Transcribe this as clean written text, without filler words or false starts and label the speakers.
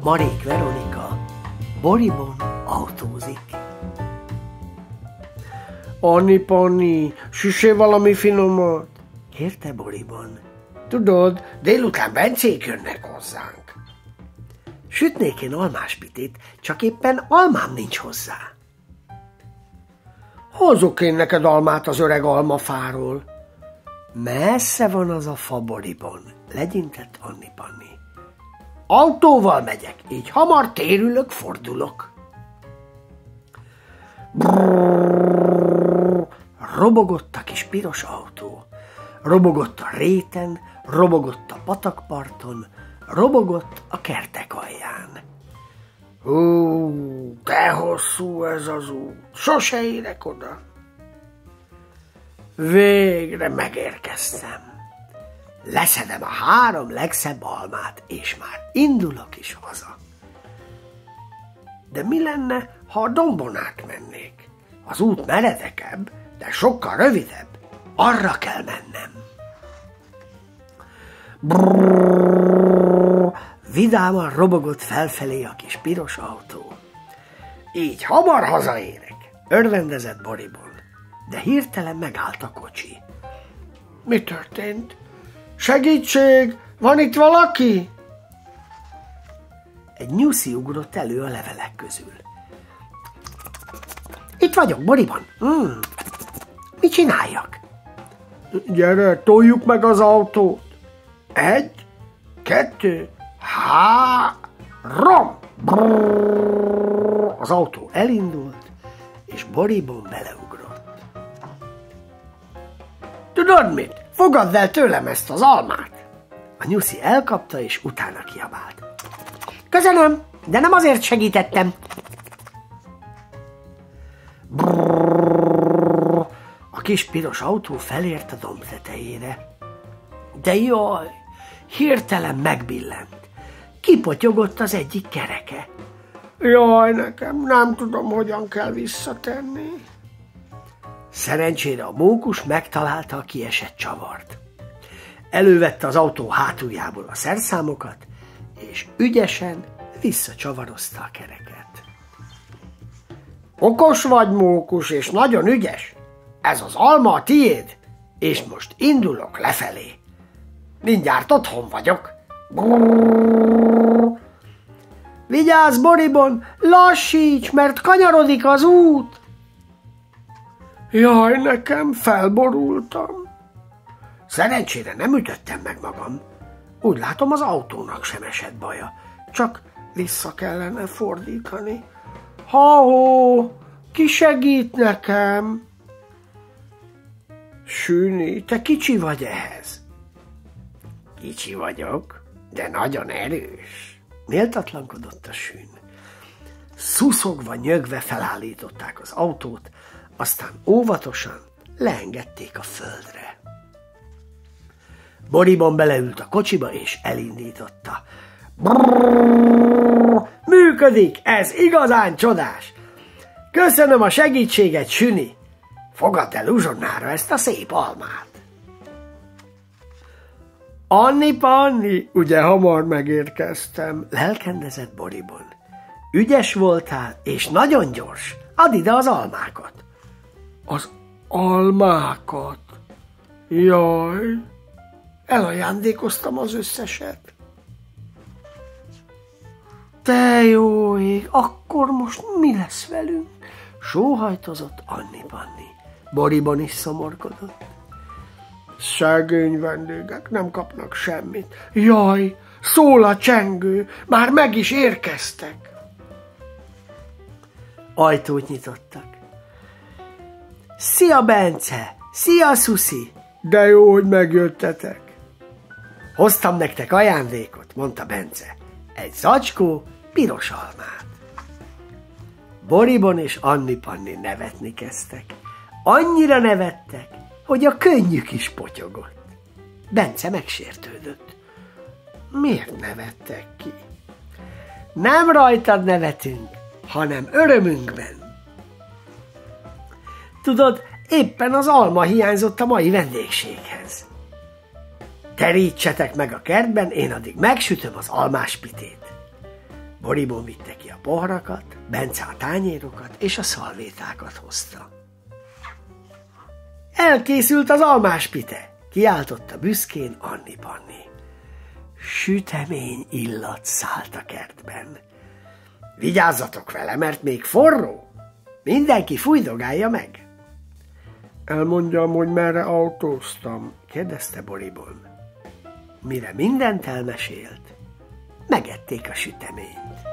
Speaker 1: Marék Veronika Boribon autózik.
Speaker 2: Anni Panni, süssél valami finomat?
Speaker 1: Kérte Boribon.
Speaker 2: Tudod, délután Bencék jönnek hozzánk.
Speaker 1: Sütnék én almáspitét, csak éppen almám nincs hozzá.
Speaker 2: Hozok én neked almát az öreg almafáról.
Speaker 1: Messze van az a fa, Boribon, legyintett Anni Panni.
Speaker 2: Autóval megyek, így hamar térülök, fordulok.
Speaker 1: Brrrr, robogott a kis piros autó. Robogott a réten, robogott a patakparton, robogott a kertek alján.
Speaker 2: De hosszú ez az út, sose érek oda.
Speaker 1: Végre megérkeztem. Leszedem a 3 legszebb almát, és már indulok is haza.
Speaker 2: De mi lenne, ha a dombon átmennék? Az út meredekebb, de sokkal rövidebb. Arra kell mennem.
Speaker 1: Brrrr, vidáman robogott felfelé a kis piros autó.
Speaker 2: Így hamar hazaérek,
Speaker 1: örvendezett Boribon, de hirtelen megállt a kocsi.
Speaker 2: Mi történt? Segítség! Van itt valaki?
Speaker 1: Egy nyuszi ugrott elő a levelek közül. Itt vagyok, Boribon. Mit csináljak?
Speaker 2: Gyere, toljuk meg az autót. 1, 2, 3.
Speaker 1: Az autó elindult, és Boribon beleugrott.
Speaker 2: Tudod mit? Fogadd el tőlem ezt az almát.
Speaker 1: A nyuszi elkapta, és utána kiabált. Köszönöm, de nem azért segítettem. Brrrr, a kis piros autó felért a domb tetejére. De jaj, hirtelen megbillent. Kipotyogott az egyik kereke.
Speaker 2: Jaj, nekem nem tudom, hogyan kell visszatenni.
Speaker 1: Szerencsére a mókus megtalálta a kiesett csavart. Elővette az autó hátuljából a szerszámokat, és ügyesen visszacsavarozta a kereket.
Speaker 2: Okos vagy, mókus, és nagyon ügyes. Ez az alma a tiéd, és most indulok lefelé. Mindjárt otthon vagyok.
Speaker 1: Vigyázz, Boribon, lassíts, mert kanyarodik az út.
Speaker 2: Jaj, nekem felborultam.
Speaker 1: Szerencsére nem ütöttem meg magam. Úgy látom, az autónak sem esett baja.
Speaker 2: Csak vissza kellene fordítani. Ha-hó, ki segít nekem?
Speaker 1: Süni, te kicsi vagy ehhez.
Speaker 2: Kicsi vagyok, de nagyon erős.
Speaker 1: Méltatlankodott a Sün. Szuszogva, nyögve felállították az autót, aztán óvatosan leengedték a földre. Boribon beleült a kocsiba, és elindította. Brrrr, működik, ez igazán csodás! Köszönöm a segítséget, Süni! Fogadd el uzsonnára ezt a szép almát!
Speaker 2: Anni Panni, ugye hamar megérkeztem,
Speaker 1: lelkendezett Boribon. Ügyes voltál, és nagyon gyors. Add ide az almákat.
Speaker 2: Az almákat? Jaj, elajándékoztam az összeset.
Speaker 1: Te jó ég, akkor most mi lesz velünk? Sóhajtozott Anni Panni. Boribon is szomorkodott.
Speaker 2: Szegény vendégek nem kapnak semmit. Jaj, szól a csengő, már meg is érkeztek.
Speaker 1: Ajtót nyitottak. Szia, Bence! Szia, Szuszi!
Speaker 2: De jó, hogy megjöttetek.
Speaker 1: Hoztam nektek ajándékot, mondta Bence. Egy zacskó piros almát. Boribon és Anni Panni nevetni kezdtek. Annyira nevettek, hogy a könnyük is potyogott. Bence megsértődött.
Speaker 2: Miért nevettek ki?
Speaker 1: Nem rajtad nevetünk, hanem örömünkben. Tudod, éppen az alma hiányzott a mai vendégséghez. Terítsetek meg a kertben, én addig megsütöm az almáspitét. Boribon vitte ki a poharakat, Bence a tányérokat és a szalvétákat hozta. Elkészült az almáspite, kiáltotta büszkén Anni Panni. Sütemény illat szállt a kertben. Vigyázzatok vele, mert még forró. Mindenki fújdogálja meg. Elmondjam, hogy merre autóztam, kérdezte Boribon. Mire mindent elmesélt, megették a süteményt.